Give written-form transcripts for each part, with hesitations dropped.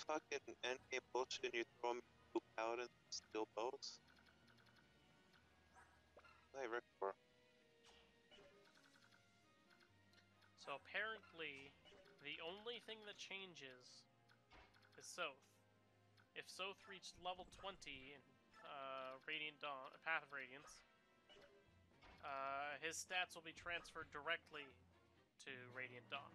fucking endgame bullshit and you throw me 2 paladins and steel bows? Hey, Rick, for? So apparently, the only thing that changes is Soth. If Soth reached level 20 in Radiant Dawn, Path of Radiance, his stats will be transferred directly to Radiant Dawn.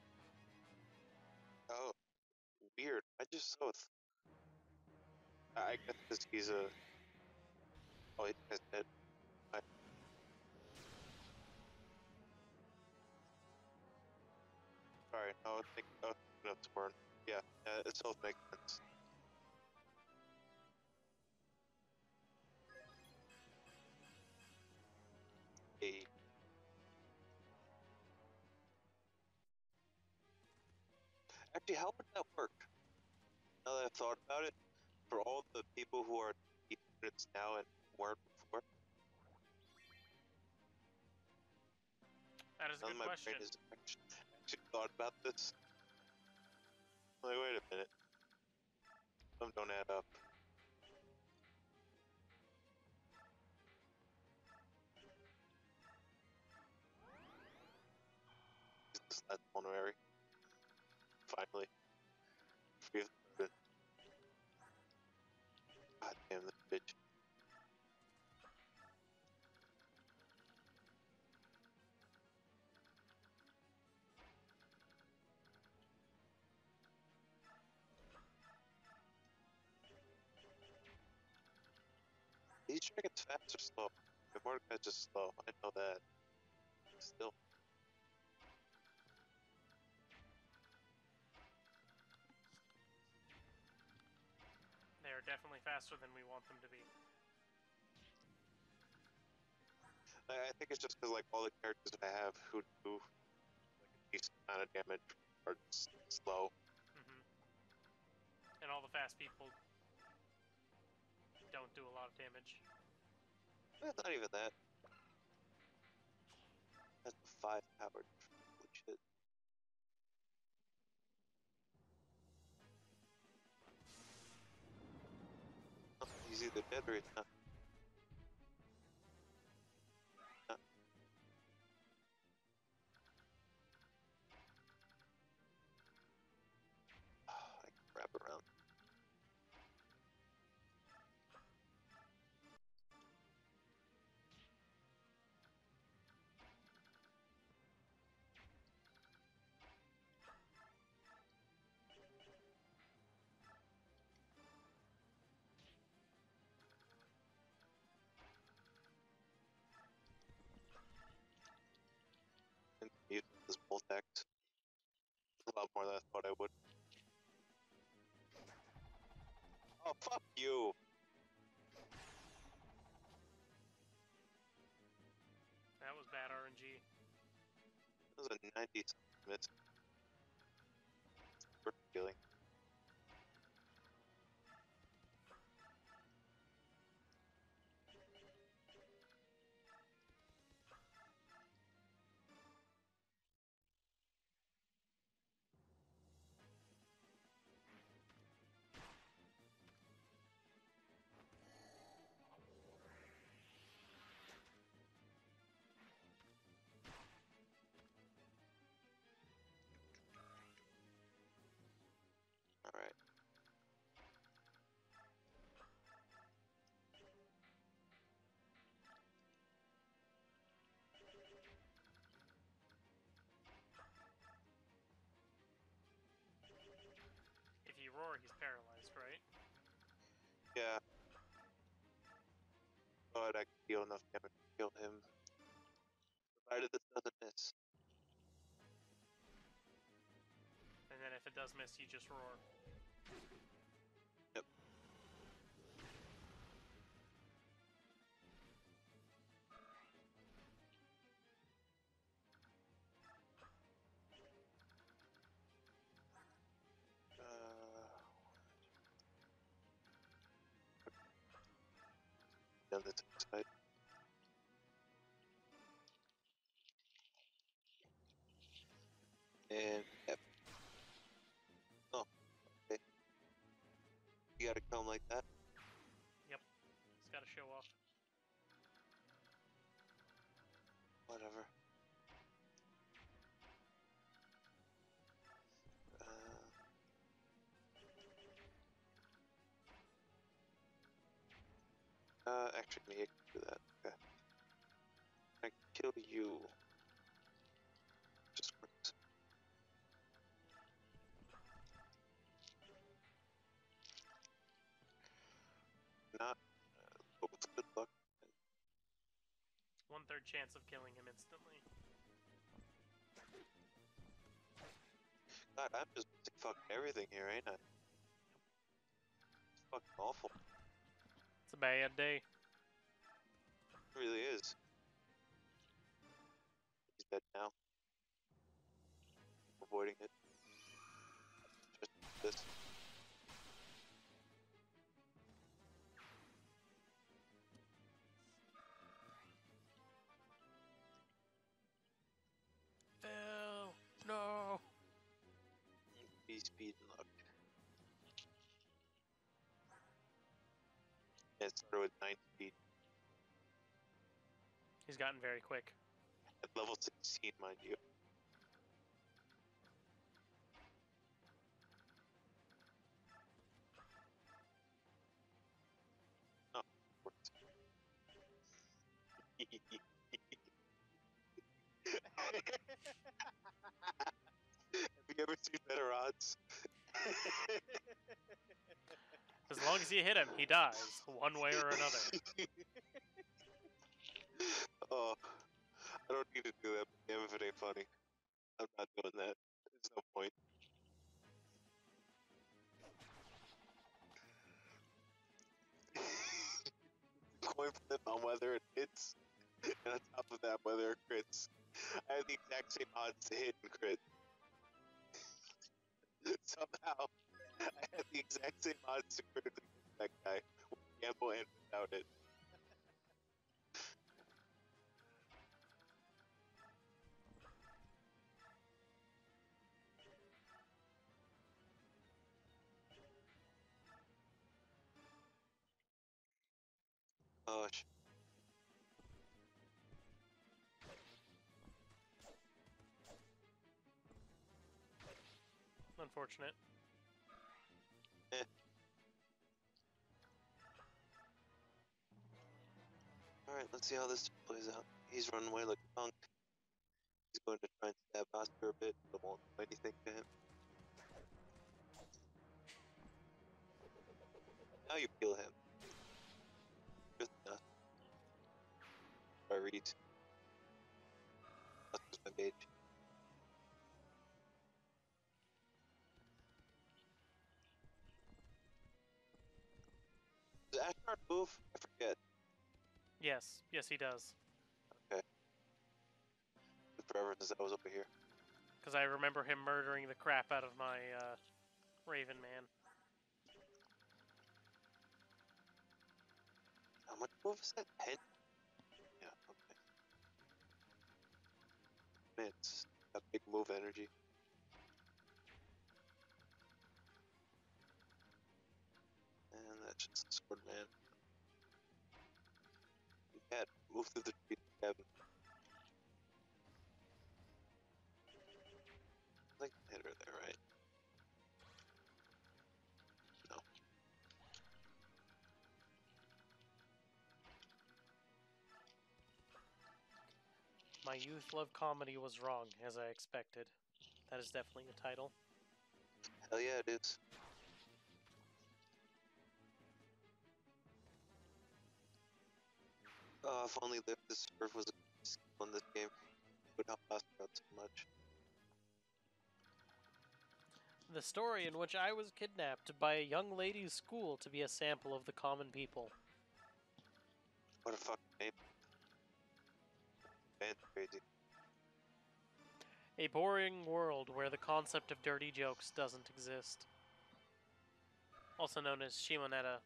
Oh, weird. I just saw. I guess because he's a. Oh, he guy's dead. Sorry, I was thinking of Sworn. Yeah, it still makes sense. Hey. Actually, how would that work? Now that I've thought about it, for all the people who are units now and weren't before, That is a none good of my question. brain has actually thought about this. I'm like, wait a minute. Some don't add up. This last pulmonary. Finally. God damn this bitch. These dragons fast or slow? The Mordecai's just slow. I know that. Still. They are definitely faster than we want them to be. I think it's just because like all the characters I have who do like a decent amount of damage are just slow. And all the fast people don't do a lot of damage. Not even that. That's 5 powered. Holy shit. Oh, he's either dead or he's not. Not. Oh, I can wrap around. And use this bolt axe. A lot more than I thought I would. Oh, fuck you! That was bad RNG. That was a 90 miss. Worth killing. Alright. If you roar, he's paralyzed, right? Yeah. But I can deal enough damage to kill him. Provided this doesn't miss. And then if it does miss, you just roar. Yep. On this side. And yep. Oh, okay. Tell him like that. Yep. He's got to show off. Whatever. Actually, I can do that. Okay. I can kill you. Just works. Not, but with good luck. 1/3 chance of killing him instantly. God, I'm just missing fucking everything here, ain't I? It's fucking awful. It's a bad day. It really is. He's dead now. Avoiding it. Just this. Phil! No! Be speed and luck. And it started with 9 speed. He's gotten very quick. At level 16, mind you. Oh, works. Have you ever seen better odds? As long as you hit him, he dies, one way or another. Oh, I don't need to do that, but damn if it ain't funny. I'm not doing that. There's no point. Coin flip on whether it hits, and on top of that, whether it crits. I have the exact same odds to hit and crit. Somehow, I had the exact same odds to critically hit that guy with gamble and without it. Oh, shit. Unfortunate. Alright, let's see how this plays out. He's running away like a punk. He's going to try and stab Oscar a bit, but won't do anything to him. Now you kill him. Good enough. I read. Oscar's my page. Does Ashnard move? I forget. Yes. Yes, he does. Okay. Been forever since I was over here. Because I remember him murdering the crap out of my Raven Man. How much move is that? 10? Yeah, okay. Man, it's got big move energy. And that's just the sword man. You can't move through the tree, Kevin. I think I hit her there, right? No. My youth love comedy was wrong, as I expected. That is definitely a title. Hell yeah, it is. If only the serve was a skill in this game, it would help us out so much. The story in which I was kidnapped by a young lady's school to be a sample of the common people. What a fucking name. Man's crazy. A boring world where the concept of dirty jokes doesn't exist. Also known as Shimonetta.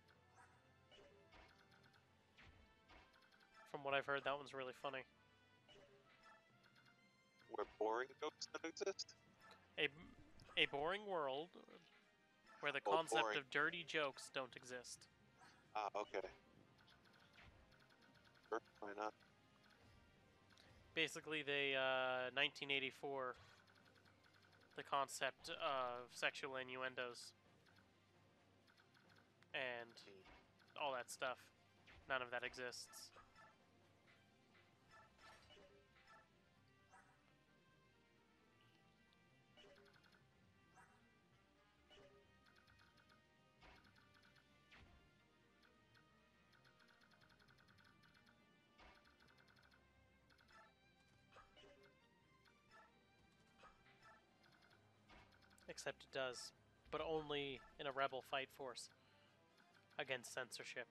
From what I've heard, that one's really funny. Where boring jokes don't exist? A boring world where the Oh, concept boring. of dirty jokes don't exist. Ah, okay. Sure, why not? Basically, they 1984 the concept of sexual innuendos and all that stuff. None of that exists. Except it does, but only in a rebel fight force against censorship.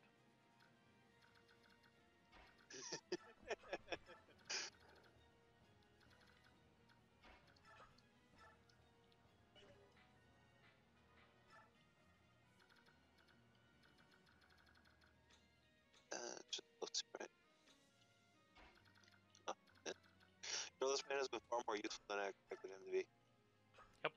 Just looks right. Oh, yeah. You know, this man has been far more useful than I expected him to be. Yep.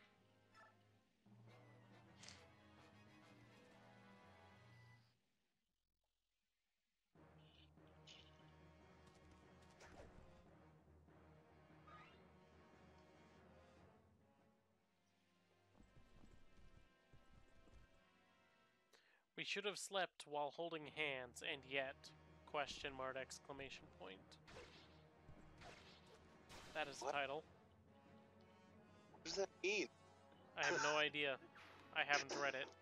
We should have slept while holding hands, and yet, question mark, exclamation point. That is the What? title. What does that mean? I have no idea. I haven't read it.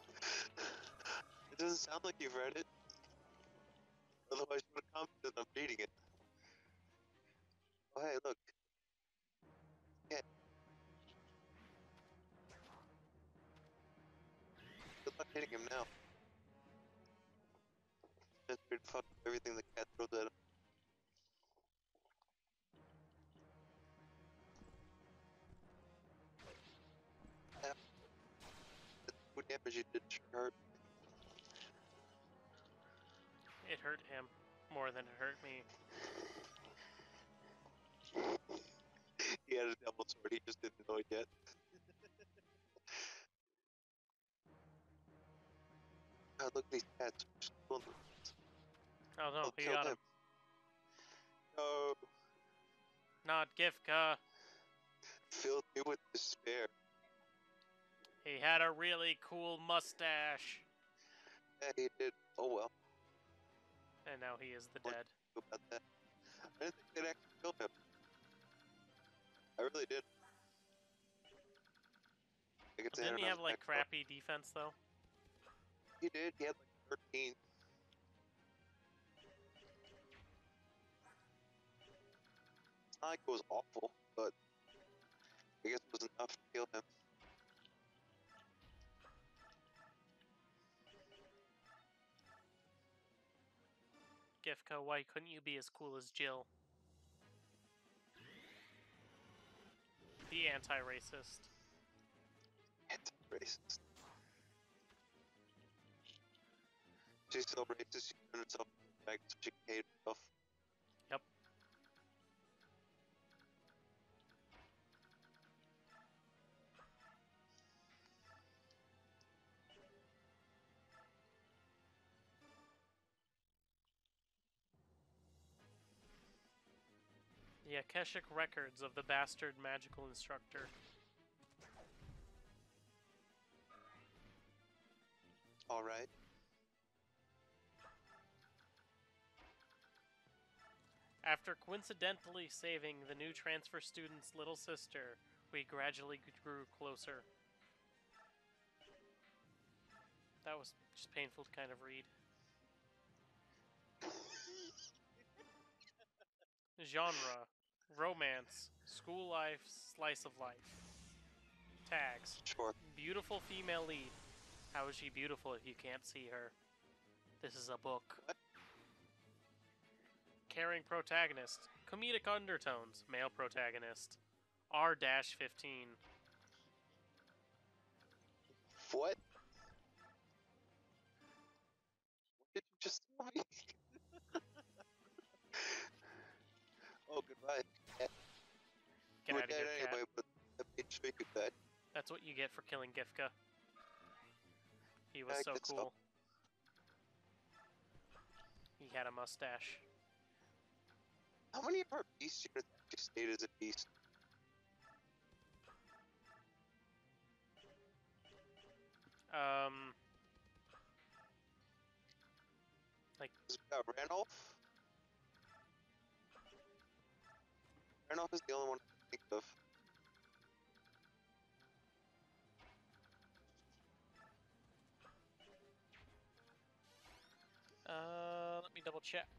It doesn't sound like you've read it. Otherwise, you would have commented I'm reading it. Oh, hey, look. Yeah. Good luck hitting him now. Just ready to fuck up everything the cat throws at him. Yeah. What damage you did sure hurt. It hurt him more than it hurt me. He had a double sword, he just didn't know it yet. God, look at these cats. Just kill them. Oh no, Oh, he kill got him. No. Not Gifka. Filled me with despair. He had a really cool mustache. Yeah, he did. Oh well. And now he is the What? dead. About that. I didn't think they'd actually kill him. I really did. I could say Didn't it he on have his like back, though. crappy defense though? He did. He had like 13. It's not like it was awful, but I guess it was enough to kill him. Gifka, why couldn't you be as cool as Jill? The anti-racist. Anti-racist. She's so racist, she turned herself back so she can hate herself. Yep. The Akashic records of the bastard magical instructor. Alright. After coincidentally saving the new transfer student's little sister, we gradually grew closer. That was just painful to kind of read. Genre: romance, school life, slice of life. Tags: Sure. beautiful female lead. How is she beautiful if you can't see her? This is a book. What? Caring protagonist. Comedic undertones. Male protagonist. R-15. What? What did you just tell me? Oh, goodbye. Yeah. Get You were out of here, dead cat. anyway, but I made sure you died. That's what you get for killing Gifka. He was I so guess so. cool. He had a mustache. How many of our beast units actually stayed as a beast? Like, Because we got Ranulf. Ranulf is the only one I can think of. let me double check.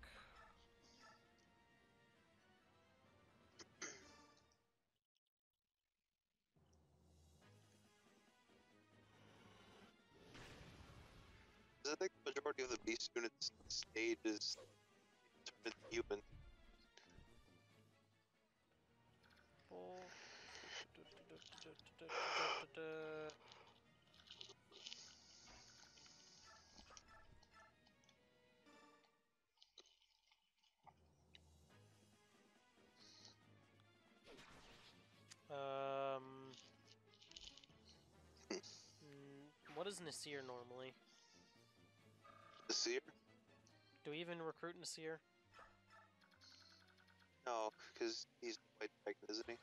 I think the majority of the beast units stayed as turned into human. What is Nasir normally? Nasir? Do we even recruit Nasir? No, because he's the white dragon, isn't he?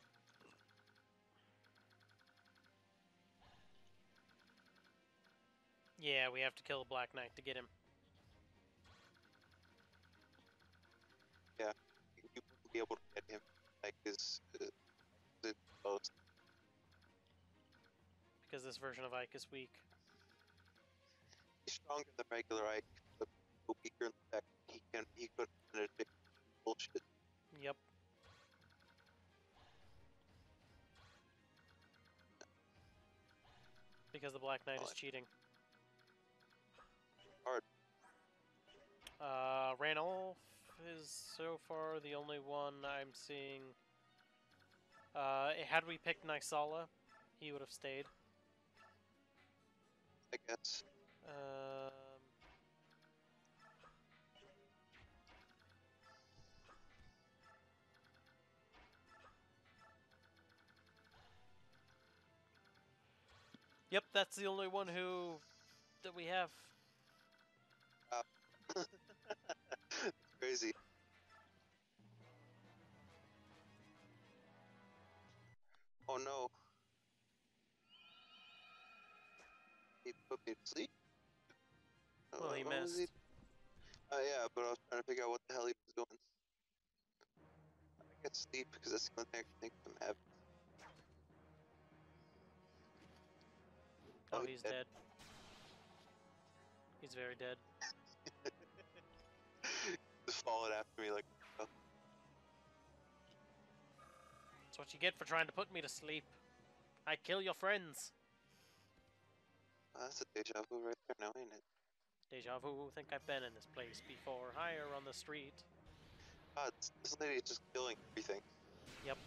Yeah, we have to kill a Black Knight to get him. Yeah, you wouldn't be able to get him. Like his close. Because this version of Ike is weak. He's stronger than regular Ike, but weaker in the fact he could manage bullshit. Yep. Because the Black Knight is cheating. Hard. Ranulf is so far the only one I'm seeing. Had we picked Nysala, he would have stayed. I guess. Yep, that's the only one that we have. Crazy. Oh no. He put me to sleep? Well, he missed. Yeah, but I was trying to figure out what the hell he was doing. I get sleep because that's the only thing I can think of him having. Oh, he's dead. He's very dead. Just followed after me like, oh. That's what you get for trying to put me to sleep. I kill your friends. That's a deja vu right there now, ain't it? Deja vu, think I've been in this place before. Higher on the street. God, this lady is just killing everything. Yep.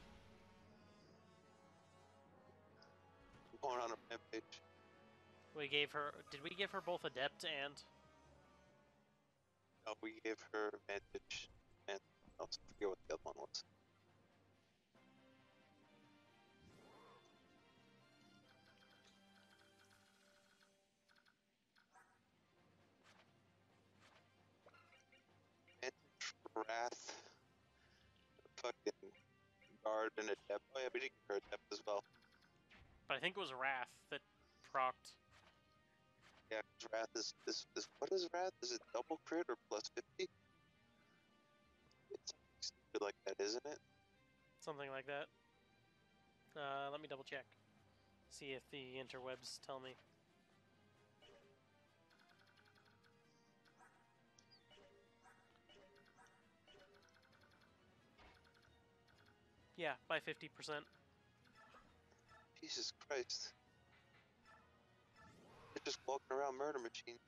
I'm going on a rampage. Did we give her both Adept and? No, we gave her Vantage, and I forget what the other one was. Vantage, Wrath, fucking Guard, and Adept. Oh yeah, we did give her Adept as well. But I think it was Wrath that procced. Yeah, because Wrath is what is Wrath? Is it double crit or plus 50? It's something stupid like that, isn't it? Something like that. Let me double check. See if the interwebs tell me. Yeah, by 50%. Jesus Christ. They're just walking around murder machines.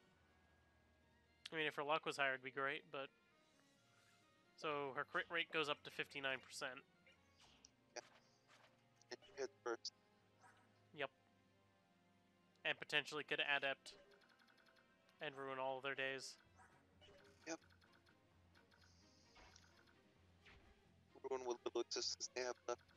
I mean, if her luck was higher, it'd be great, but... So, her crit rate goes up to 59%. Yeah. And you hit first. Yep. And potentially could Adept and ruin all of their days. Yep. Ruin what little existence they have left.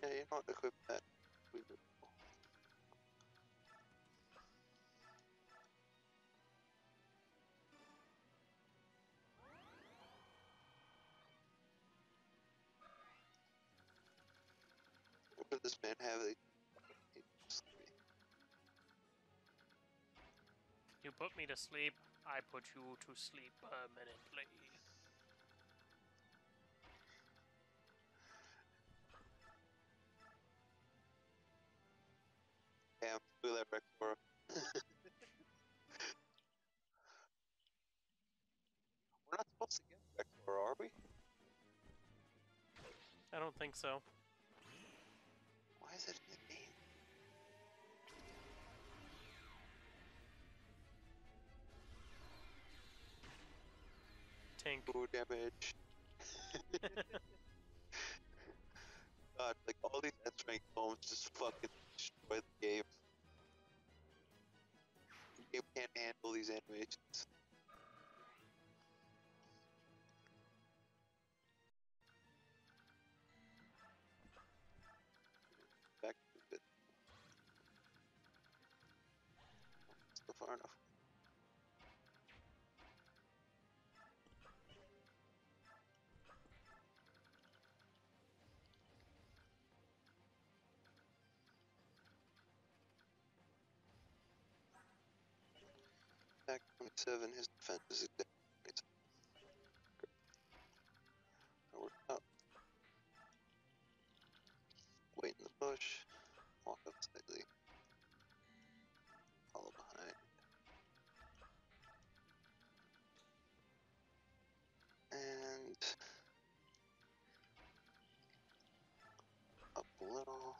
Yeah, you don't equip that. What did this man have? You put me to sleep, I put you to sleep permanently. Damn, look at that Rexora. We're not supposed to get Rexora, are we? I don't think so. Why is it in the game? Tink. Ooh, damage. God, like all these S-rank bombs just fucking destroy the game. The game can't handle these animations. Back to it. Still far enough. Back 27, his defense is exactly 27. That worked out. Wait in the bush. Walk up slightly. Follow behind. And up a little.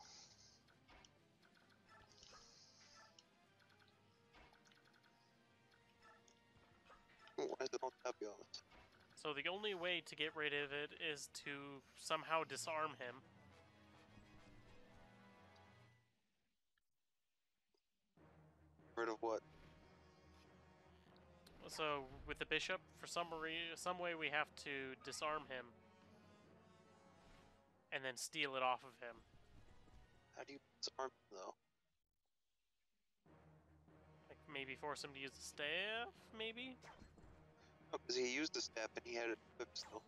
Why is it on top of us? So the only way to get rid of it is to somehow disarm him. Rid of what? So with the bishop, for some way we have to disarm him. And then steal it off of him. How do you disarm him, though? Like maybe force him to use the staff, maybe? Oh, because he used the staff and he had it equipped still.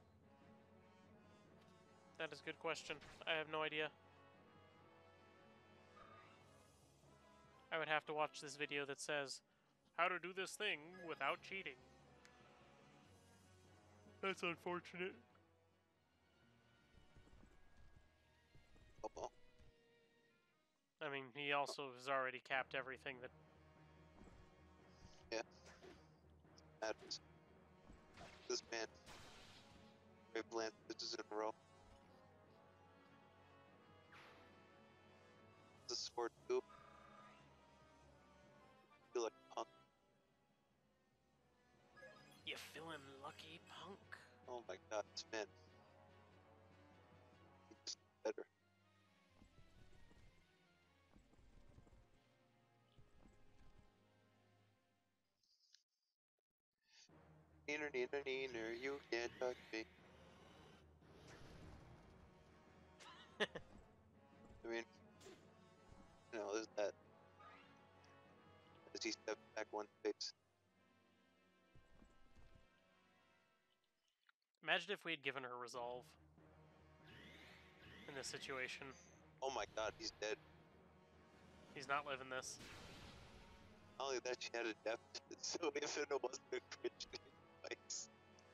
That is a good question. I have no idea. I would have to watch this video that says how to do this thing without cheating. That's unfortunate. Oh well. I mean, he also has already capped everything that... Yeah. Matters. This man. Brave Lance bitches in a row. The sword too. I feel like a punk. You feeling lucky, punk? Oh my god, this man. He's better. Neener, neener, neener, you can't touch me. I mean, you know, there's that. As he steps back one space. Imagine if we had given her resolve in this situation. Oh my god, he's dead. He's not living this. Not only that, she had a death, so if it wasn't a cringe device.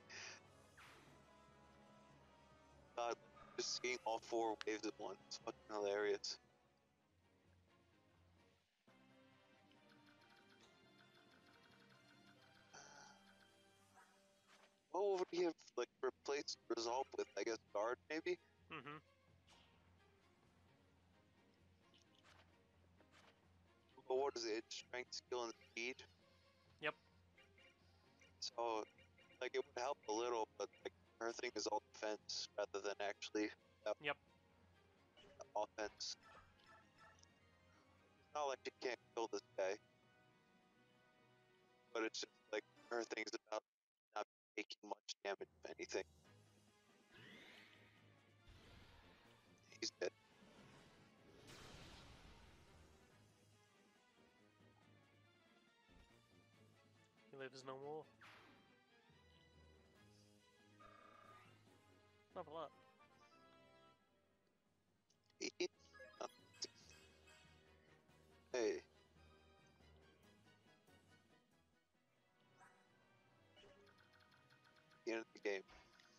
God, just seeing all four waves at once is fucking hilarious. What would he have, like, replaced Resolve with? I guess Guard, maybe? Mm-hmm. But what is it? Strength, skill, and speed? Yep. So, like, it would help a little, but, like, her thing is all defense rather than actually Yep. offense. It's not like she can't kill this guy. But it's just, like, her thing's about not taking much damage, if anything. He's dead. lives no more. Level up. Hey. The end of the game.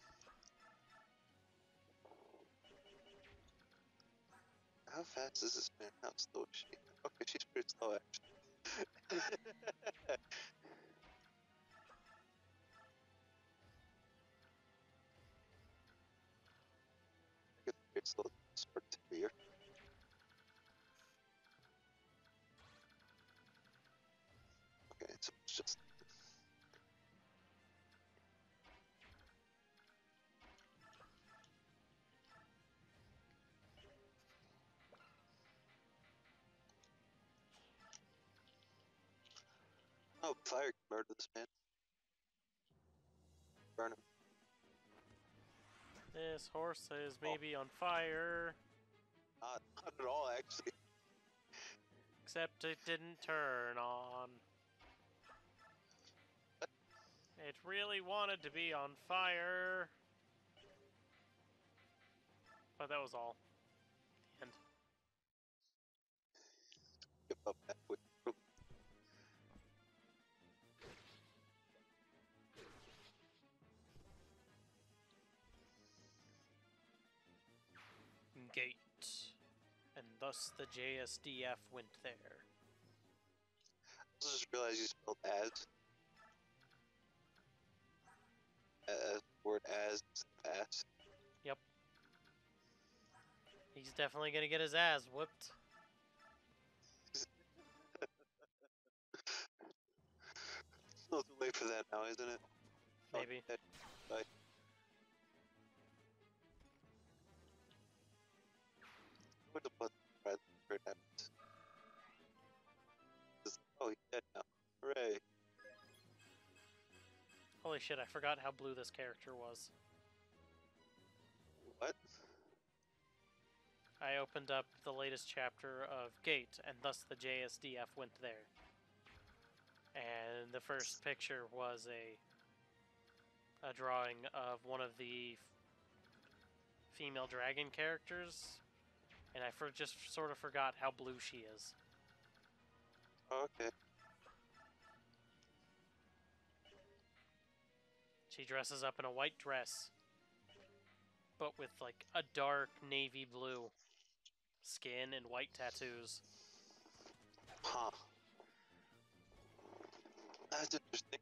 How fast is this man? How slow is she? Okay, she's pretty slow actually. Pretty slow start to the year. Okay, so it's just oh, fire can murder this man. Burn him. This horse is maybe on fire. Not at all, actually. Except it didn't turn on. It really wanted to be on fire. But that was all. The end. Give up halfway through. Gate. And thus the JSDF went there. I just realized you spelled as. Word as ass. Yep. He's definitely gonna get his ass whooped. It's too late for that now, isn't it? Maybe. Okay. Bye. Where's the button? Right, where it happens. Oh, he's dead now. Hooray. Holy shit, I forgot how blue this character was. What? I opened up the latest chapter of Gate, and thus the JSDF went there. And the first picture was a drawing of one of the female dragon characters, and I just sort of forgot how blue she is. Oh, okay. She dresses up in a white dress, but with like a dark navy blue skin and white tattoos. Huh. That's interesting.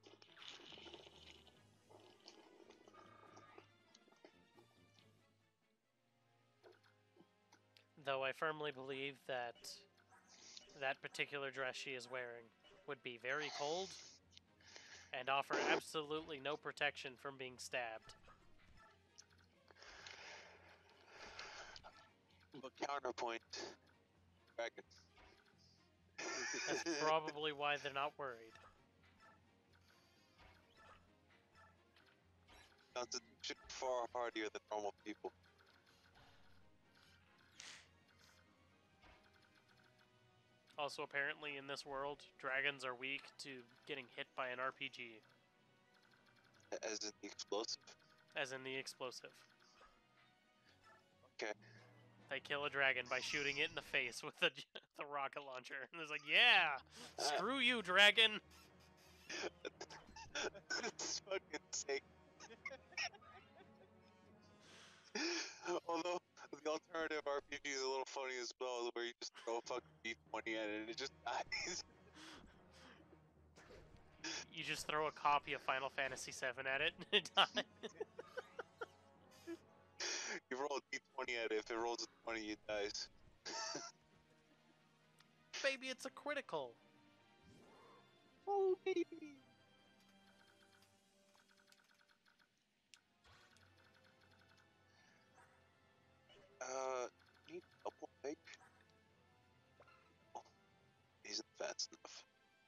Though I firmly believe that that particular dress she is wearing would be very cold and offer absolutely no protection from being stabbed. But counterpoint, dragon. That's probably why they're not worried. Constitution far hardier than normal people. Also, apparently in this world, dragons are weak to getting hit by an RPG. As in the explosive? As in the explosive. Okay. They kill a dragon by shooting it in the face with the rocket launcher. And it's like, yeah! Screw you, dragon! That's fucking sick. Although, the alternative RPG is a little funny as well, where you just throw a fucking D20 at it and it just dies. You just throw a copy of Final Fantasy VII at it and it dies. You roll a D20 at it, if it rolls a 20, it dies. Baby, it's a critical. Oh, baby. Need double make? Oh, isn't fast enough.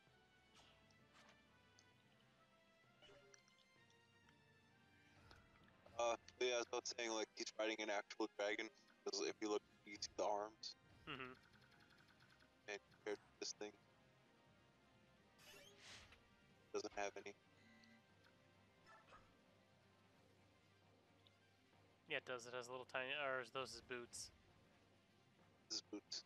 But yeah, as I was saying, like, he's riding an actual dragon, because if you look, you see the arms, Mm-hmm. and compared to this thing. doesn't have any. Yeah, it does. It has little tiny, or those his boots. His boots.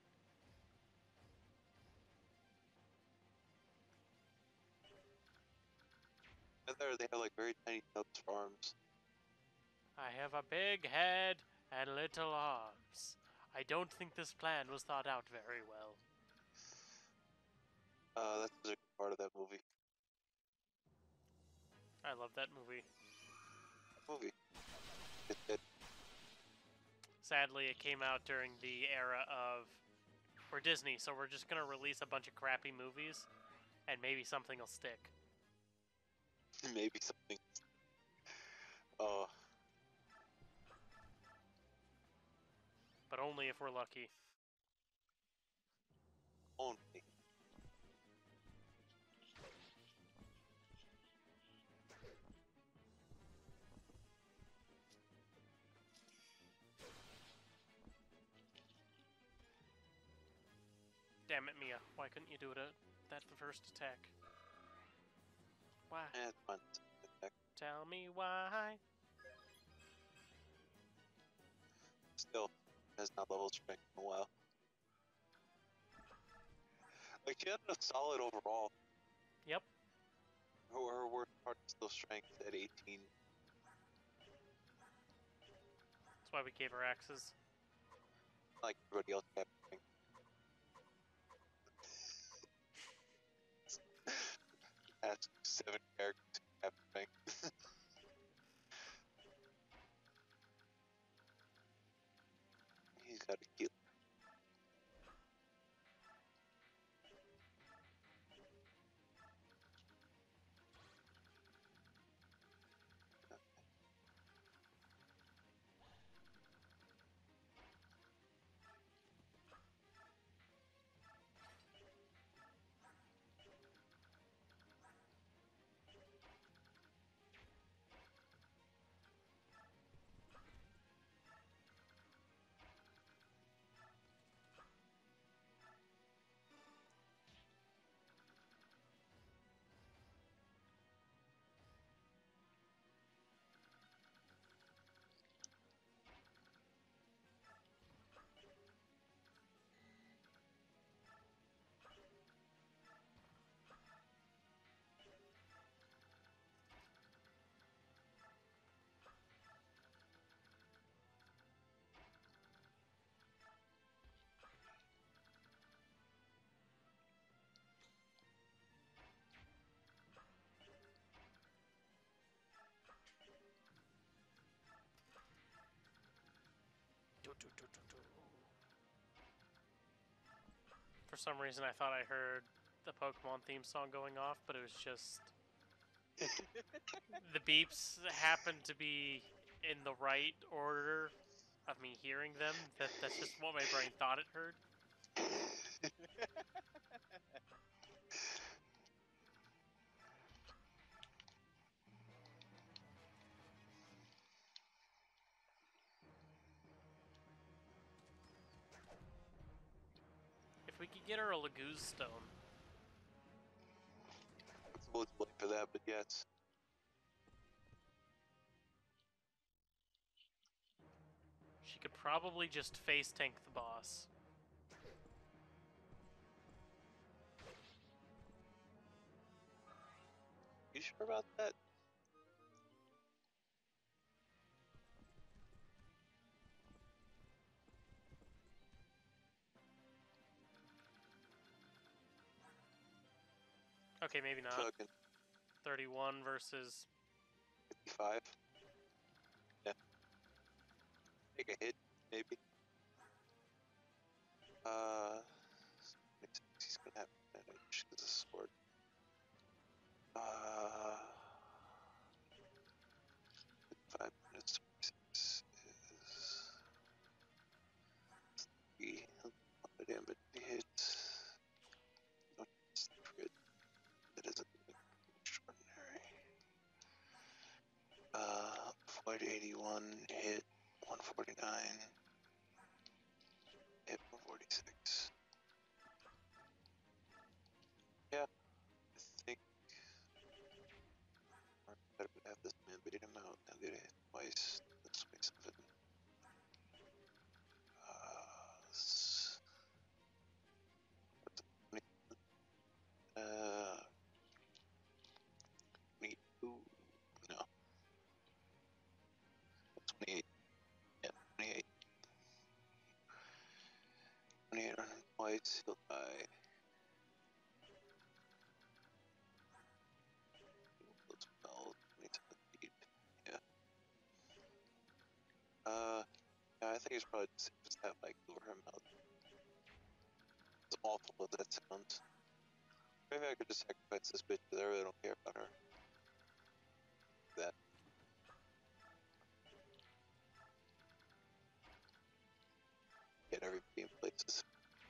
And there they have like very tiny nubs for arms. I have a big head and little arms. I don't think this plan was thought out very well. That's a good part of that movie. I love that movie. It Sadly, it came out during the era of... We're Disney, so we're just gonna release a bunch of crappy movies, and maybe something will stick. maybe something. Oh, But only if we're lucky. only. Damn it, Mia. Why couldn't you do it at that first attack? Why? It's fun. Tell me why. Still, has not leveled strength in a while. Like, she had a solid overall. Yep. Her worst part is still strength at 18. That's why we gave her axes. Like everybody else kept doing. Ask 7 characters who have strength. He's got a kill. For some reason, I thought I heard the Pokemon theme song going off, but it was just... the beeps happened to be in the right order of me hearing them. That's just what my brain thought it heard. If we could get her a Laguz Stone. It's a little late for that, but yes. She could probably just face tank the boss. You sure about that? Okay, maybe not. Fucking 31 versus... 55. Yeah. Take a hit, maybe. He's gonna have advantage because of sword. 5 minutes. 6 is 3. The damage he hits. No, it's crit. That isn't extraordinary. 481 hit 149. Hit 146. 28 on him twice, he'll die. Those spells, 27 feet. Yeah. Yeah, I think it's probably just have like lure him out. As awful as that sounds. Maybe I could just sacrifice this bitch because I really don't care about her. That. Get everybody in places.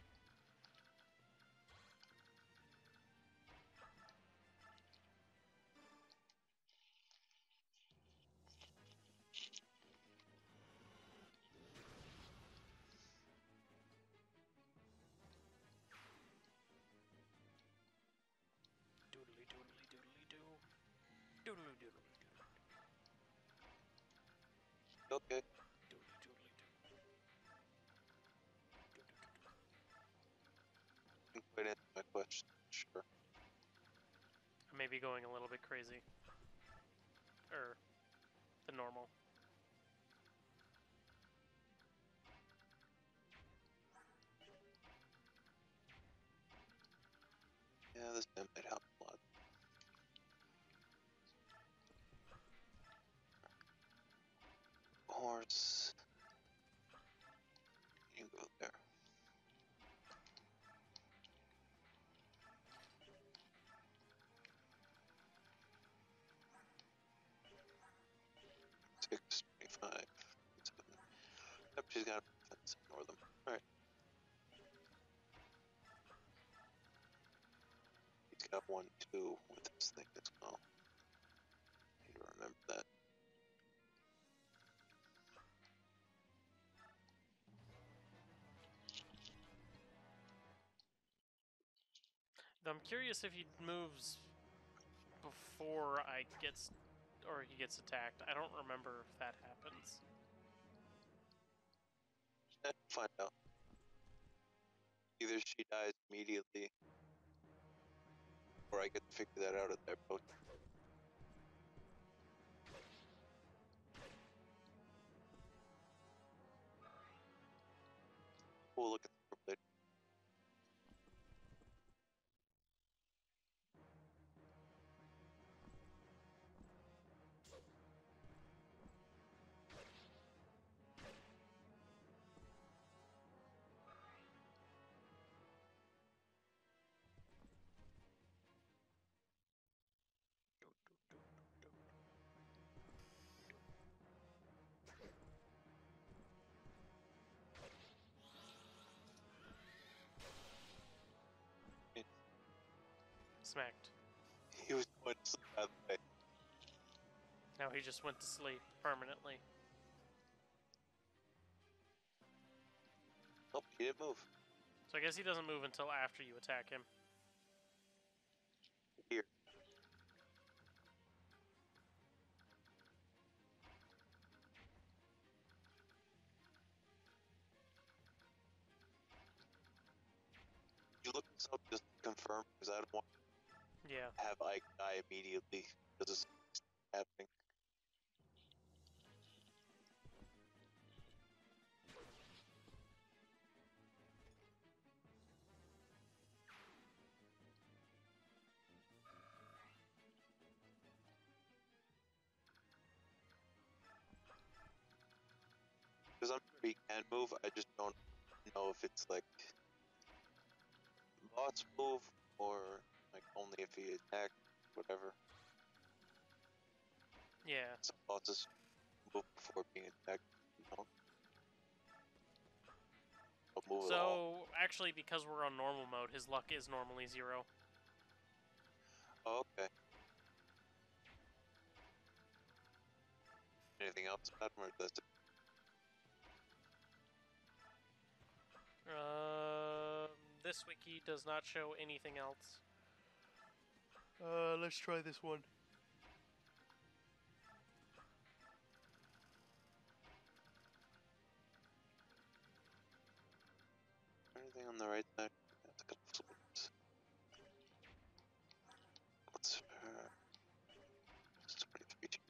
Doodly doodly doodly doo. Doodly doodly doo. Okay. Doodly doodly doo. You can quite answer my question. Sure. I may be going a little bit crazy. The normal. Yeah, this man might help a lot. Horse. You go there. Six, 25. Yep, she's got a fence. Ignore them. Alright. He's got 1, 2 with this thing as well. Need to remember that. I'm curious if he moves before he gets attacked. I don't remember if that happens. Find out. Either she dies immediately, or I get to figure that out at their post. We'll look at the later. Smacked. He was going to sleep, by the way. Now he just went to sleep permanently. Nope, he didn't move. So I guess he doesn't move until after you attack him. Here. You look this up just to confirm, because I don't want Yeah. to have Ike die immediately, because it's happening. Because I'm sure he can move, I just don't know if it's like boss move or like only if he attacks, whatever. Yeah. Some bosses move before being attacked, you know. Don't move at all. So actually, because we're on normal mode, his luck is normally 0. Oh, okay. Anything else about him, or that's it? This wiki does not show anything else. Let's try this one. Anything on the right side? That's a couple swords. What's her? 23.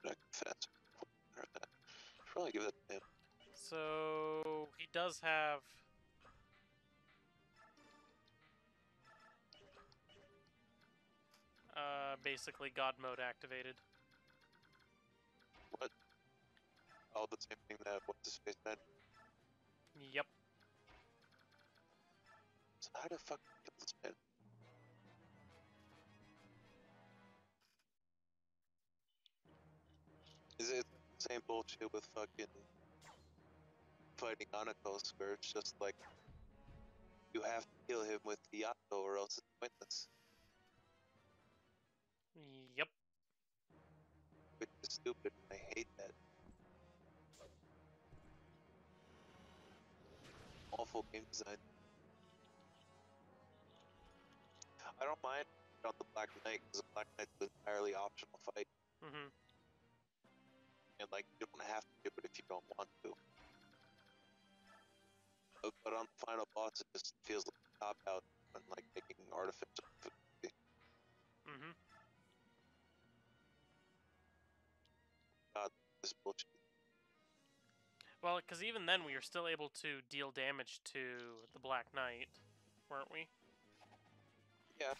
I confess. Should probably give that to him. So he does have basically God mode activated. What? Oh, the same thing that what's his face said. Yep. So how the fuck kill this man? Is it the same bullshit with fucking fighting Anakos, where it's just like you have to kill him with the Yato or else it's pointless, Yep. which is stupid. I hate that. Awful game design. I don't mind on the Black Knight because the Black Knight's an entirely optional fight, Mm-hmm. and like you don't have to do it if you don't want to. But on the final boss, it just feels like a cop out when like making artificial difficulty. Mm-hmm. God, this bullshit. Well, because even then we were still able to deal damage to the Black Knight, weren't we? Yeah.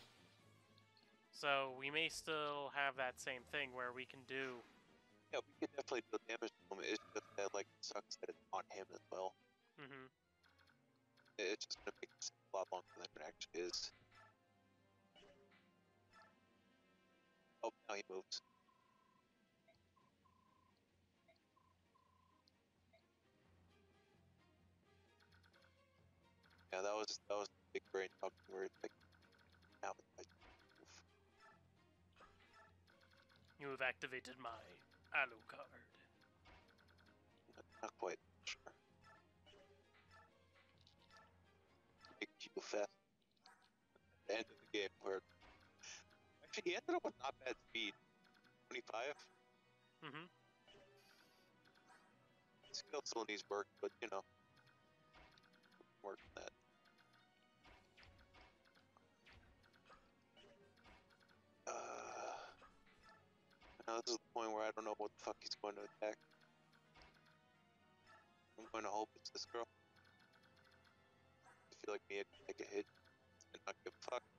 So we may still have that same thing where we can do. Yeah, we can definitely deal damage to him. It's just that like it sucks that it's on him as well. Mm-hmm. It's just gonna make it a lot longer than it actually is. Oh, now he moves. Yeah, that was big brain talking where it's like now it's like oof. You have activated my Alucard. Not quite sure. Big Q fest. The end of the game where actually he ended up with not bad speed. 25. Mm-hmm. Skill still needs work, but you know, work on that. Now this is the point where I don't know what the fuck he's going to attack. I'm going to hope it's this girl. I feel like me to take a hit and not give a fuck.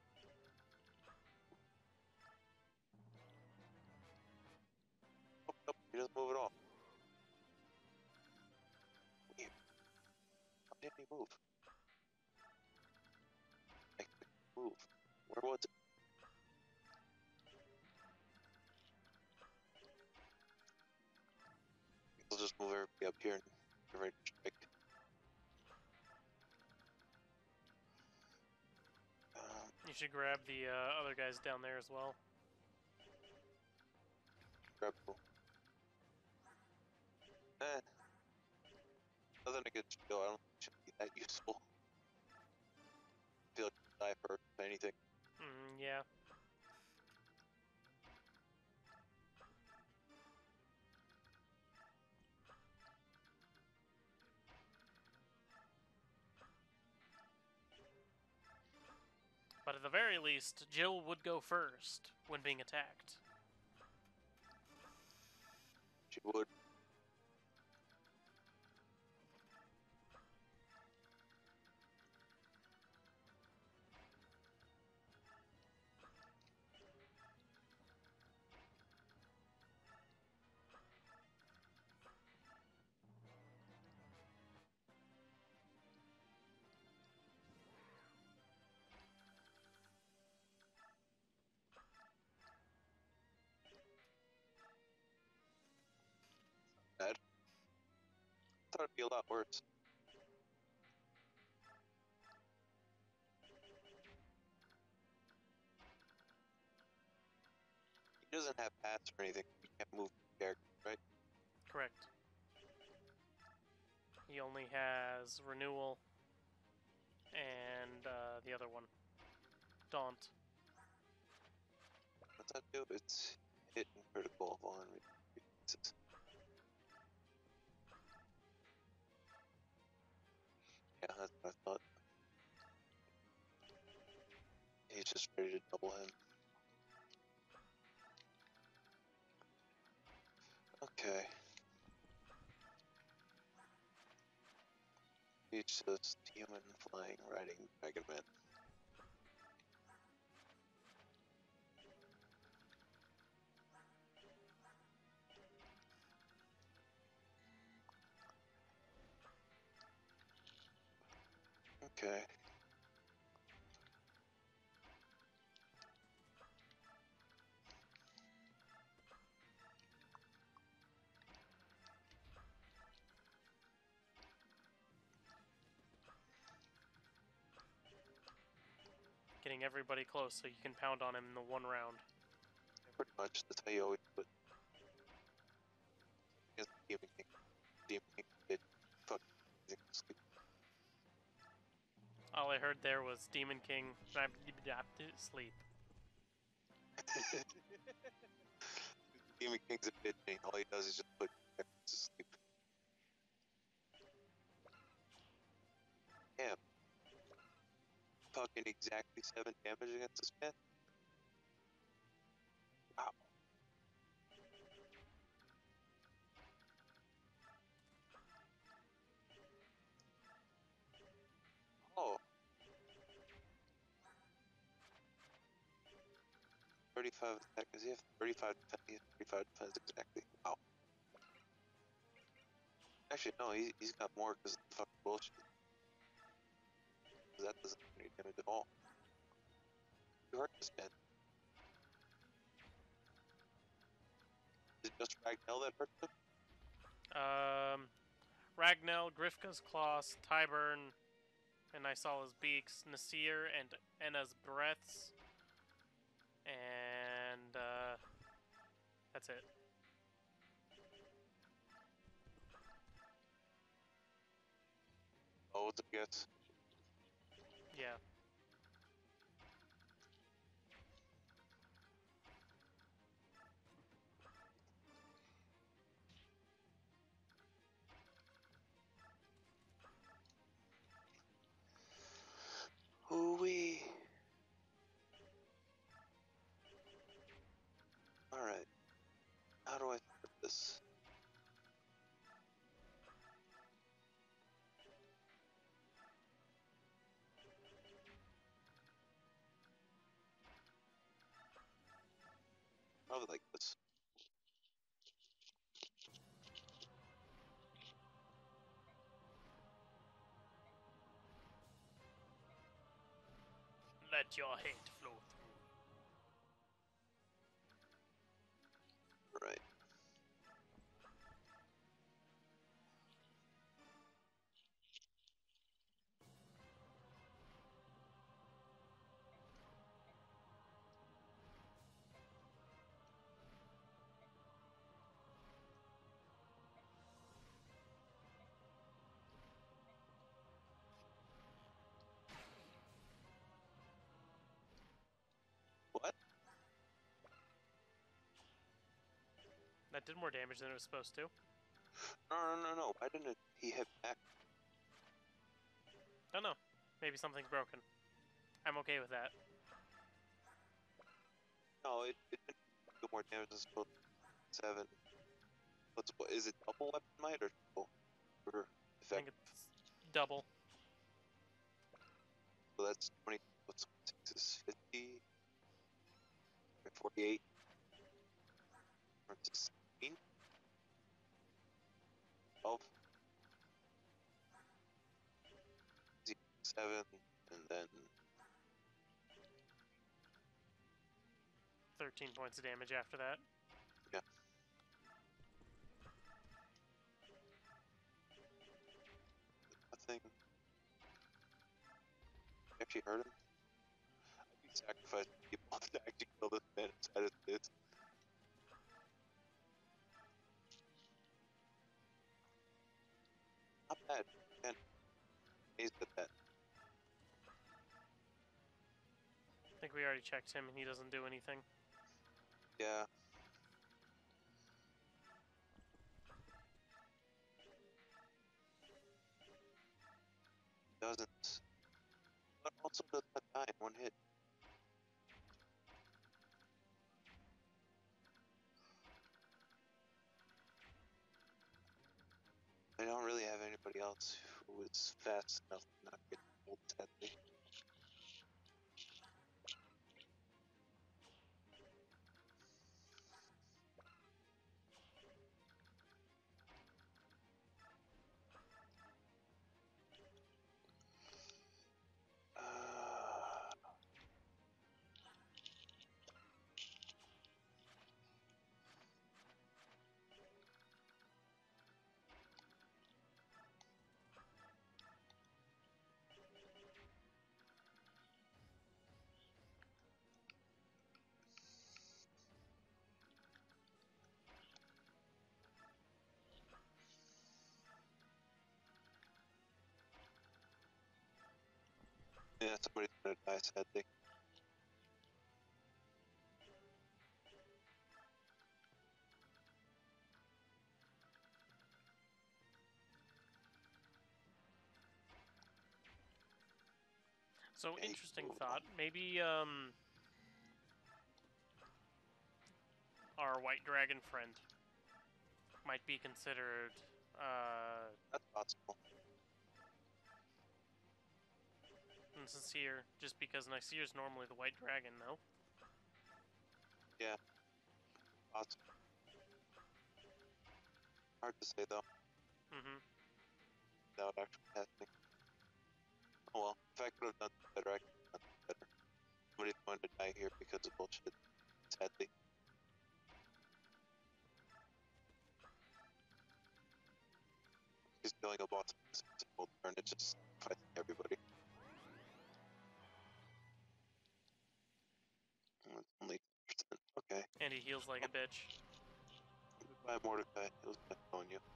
Oh, nope, he doesn't move at all. Weird. How didn't he move? Like, move. Where was it? We'll just move everybody up here and get ready to strike. You should grab the other guys down there as well. Grab them. Nothing against Joe, I don't think it should be that useful. I feel like I'll die first, if anything. Yeah. But at the very least, Jill would go first when being attacked. She would. Bad. I thought it'd be a lot worse. He doesn't have paths or anything. He can't move the character, right? Correct. He only has Renewal and the other one. Daunt. What's that do? It's hit and critical on reflexes. Yeah, that's what I thought. He's just ready to double him. Okay. It's just human flying riding Dragon Man. Okay. Getting everybody close so you can pound on him in the one round. Pretty much, that's how you always put. Against Demon King. Demon King did fucking sleep. All I heard there was Demon King sleep. Demon King's a bitch, and all he does is just put characters to sleep. Damn. Fucking exactly 7 damage against this man? Wow. Oh. 35 attack. Does he have 35 defense? He has 35 defense exactly. Wow. Actually, no, he's got more because of the fucking bullshit. That doesn't do any damage at all. You hurt this man. Is it just Ragnell that hurt him? Ragnell, Grifka's Claws, Tyburn, and I saw his beaks, Nasir and Enna's breaths, and that's it. Oh, it's a guess. Yeah. Ooh-wee. Alright. How do I start this? Probably like this. Let your hate flow through. Right. What? That did more damage than it was supposed to. No. Why didn't he hit back? Don't know. Maybe something's broken. I'm okay with that. No, it didn't do more damage than supposed to. 7. What is it, double weapon might or triple? Or I think effect? it's double. So that's 20. What's 6 is 50? 48. Versus 16? 12. 7, and then 13 points of damage after that. yeah. Nothing. Actually hurt him. I'd be sacrificing people to actually kill this man inside his kids. Not bad. Man, amazed at that. I think we already checked him and he doesn't do anything. Yeah. Doesn't. But also does not die in one hit. else who is fast enough to not get killed sadly. Yeah, somebody's gonna die sadly. So, Hey, interesting cool. thought. Maybe, our white dragon friend might be considered, That's possible. Sincere, just because Nyseer is normally the white dragon, no? Yeah, possible. Hard to say though, Mm-hmm. without actually testing. Oh well, if I could have done better, I could have done better. Somebody's going to die here because of bullshit, sadly. He's killing a boss in a single turn, it's just fighting everybody. It's only 10%. Okay. And he heals like a bitch. Goodbye, Mordecai. It was nice knowing you.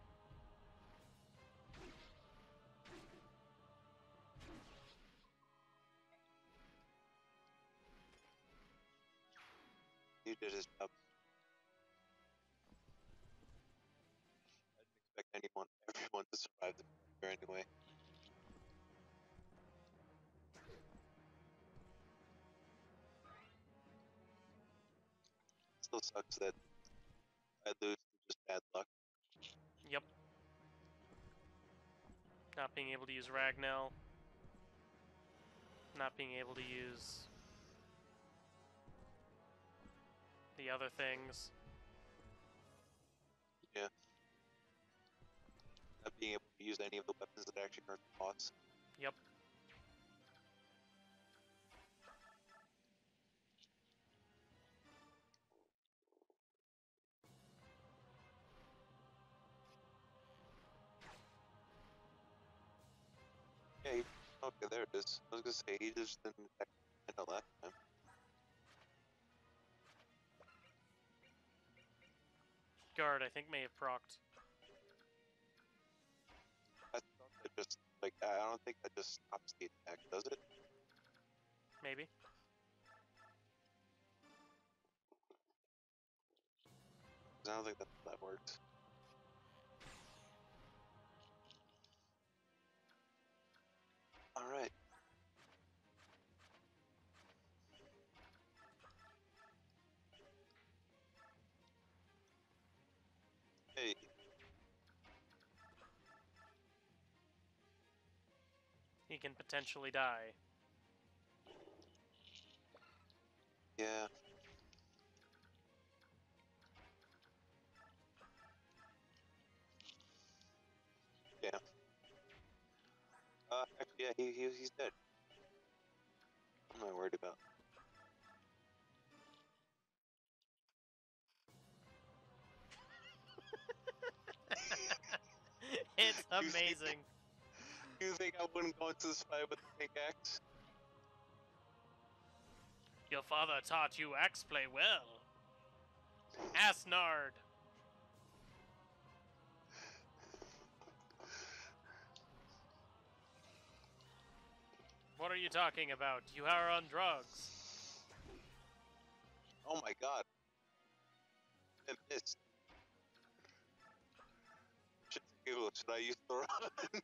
He did his job. I didn't expect everyone to survive the year anyway. Still sucks that I lose to just bad luck. Yep. Not being able to use Ragnell. Not being able to use the other things. Yeah. Not being able to use any of the weapons that actually hurt the boss. Yep. Yeah, okay, there it is. I was gonna say, he just didn't attack the last time. Guard, I think, may have procced. I thought that just, like, I don't think that just stops the attack, does it? Maybe. 'Cause I don't think that's how that works. Alright. Hey, He can potentially die. yeah. Yeah. Actually, yeah, he's dead. What am I worried about? It's You think- amazing. You think I wouldn't go into this fight with the pink axe? Your father taught you axe play well. Asnard. What are you talking about? You are on drugs. Oh my god. I missed. Should I use the run?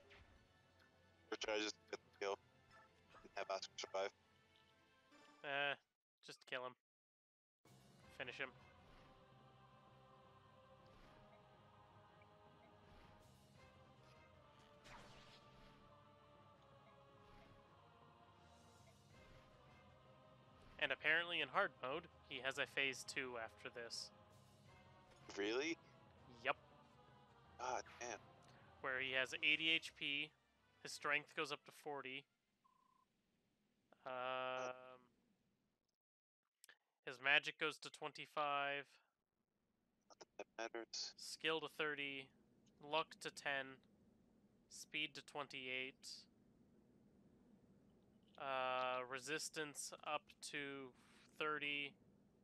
Or should I just get the kill and have Oscar survive? Kill him. Finish him. And apparently in hard mode, he has a phase 2 after this. Really? Yep. God damn. Where he has 80 HP, his strength goes up to 40. His magic goes to 25. Not that that matters. Skill to 30. Luck to 10. Speed to 28. Resistance up to 30.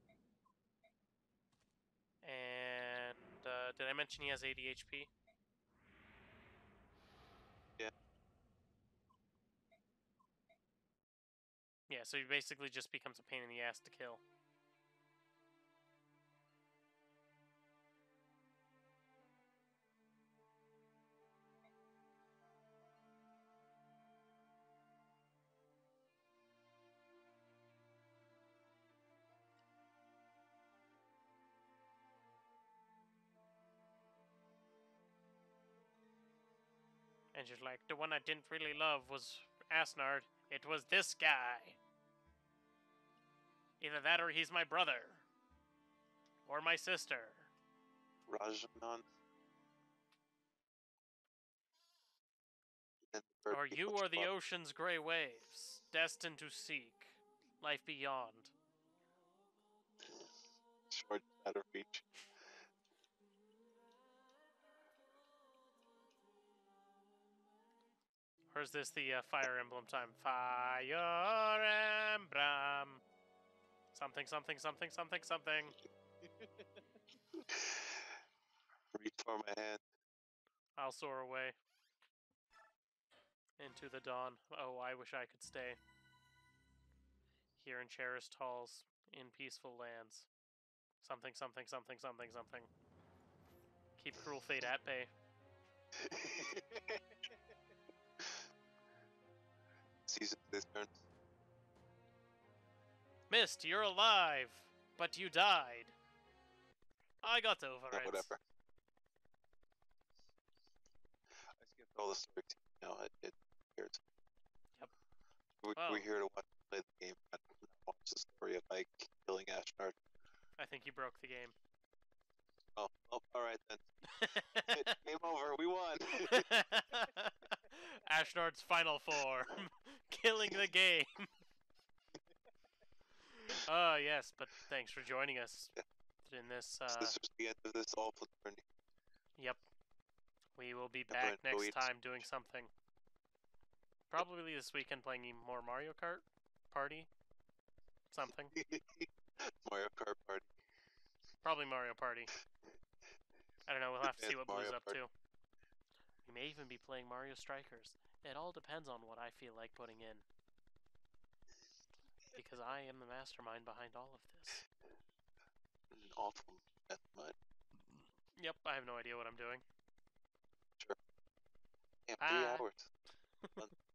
And did I mention he has 80 HP? Yeah. Yeah, so he basically just becomes a pain in the ass to kill. And she's like, the one I didn't really love was Asnard. It was this guy. Either that or he's my brother. Or my sister. Rajaman. Or you are the ocean's grey waves, destined to seek life beyond. Short out of reach. Or is this the Fire Emblem time? Fire Emblem. Something, something, something, something, something. Reach for my hand. I'll soar away. Into the dawn. Oh, I wish I could stay. Here in cherished halls, in peaceful lands. Something, something, something, something, something. Keep cruel fate at bay. Season this turn. Mist, you're alive, but you died. I got over Yeah, it. whatever. I skipped all the story. No, it cares. Yep. We're here to play the game, not watch the story of like killing Ashnard. I think you broke the game. Oh, alright then. Game over, we won! Ashnard's final form. Killing the game. Yes, but thanks for joining us in this. So this was the end of this awful journey. Yep. We will be Never back next enjoyed time doing something. Probably this weekend playing more Mario Kart Party. Something. Mario Kart Party. Probably Mario Party. I don't know, we'll have to see what Blue's Mario up Party. to. We may even be playing Mario Strikers. It all depends on what I feel like putting in. Because I am the mastermind behind all of this. An awful mastermind. Yep, I have no idea what I'm doing. Sure. Yeah, Bye. 3 hours.